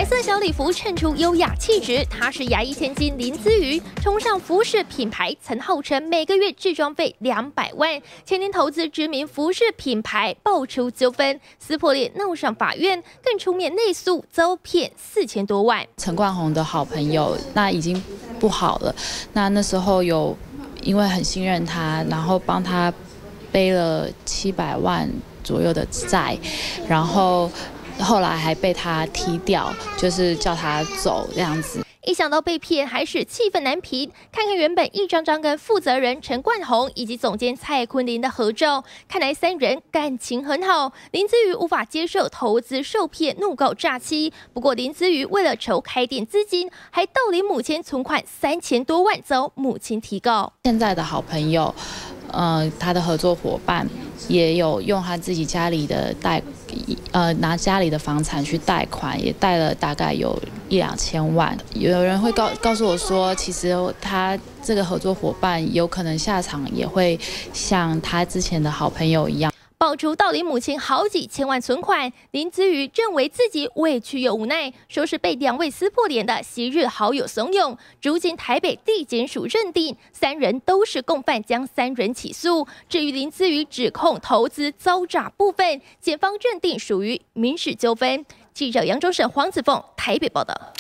色小礼服衬出优雅气质，她是牙医千金林姿瑜，冲上服饰品牌，曾号称每个月置装费200万。前年投资知名服饰品牌爆出纠纷，撕破脸闹上法院，更出面内诉，遭骗4000多万。 陈冠宏的好朋友，那已经不好了。那时候有因为很信任他，然后帮他背了700万左右的债，然后后来还被他踢掉，就是叫他走这样子。 一想到被骗，还是气愤难平。看看原本一张张跟负责人陈冠宏以及总监蔡坤林的合照，看来3人感情很好。林姿瑜无法接受投资受骗，怒告诈欺。不过林姿瑜为了筹开店资金，还盗领母亲存款3000多万，遭母亲提告。 现在的好朋友，他的合作伙伴也有用他自己家里的拿家里的房产去贷款，也贷了大概有1-2千万。有人会告诉我说，其实他这个合作伙伴有可能下场也会像他之前的好朋友一样。 爆出盗领母亲好几千万存款，林姿瑜认为自己委屈又无奈，说是被2位撕破脸的昔日好友怂恿。如今台北地检署认定3人都是共犯，将3人起诉。至于林姿瑜指控投资遭诈部分，检方认定属于民事纠纷。记者杨忠胜、黄子凤台北报道。